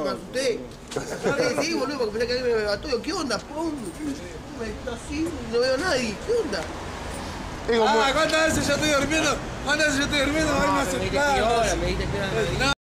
me asusté. Sí, boludo, porque pensé que alguien me mató. Digo, ¿qué onda? ¡Pum! Así, no veo a nadie. ¿Qué onda? ¿Cuántas veces yo estoy durmiendo? ¿Cuántas veces yo estoy durmiendo? No, me dijiste que hora, me dijiste que hora.